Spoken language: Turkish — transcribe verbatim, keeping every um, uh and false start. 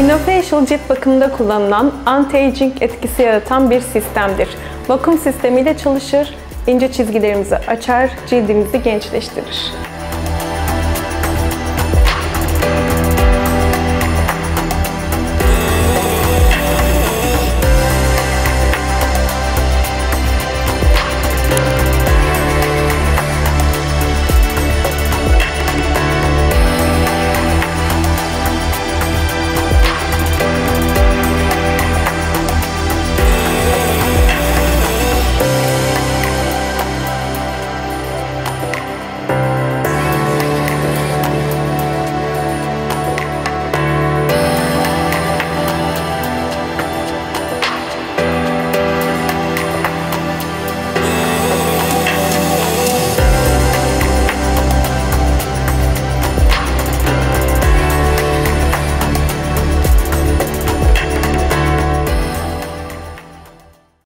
Inofacial cilt bakımında kullanılan anti-aging etkisi yaratan bir sistemdir. Vakum sistemiyle çalışır, ince çizgilerimizi açar, cildimizi gençleştirir.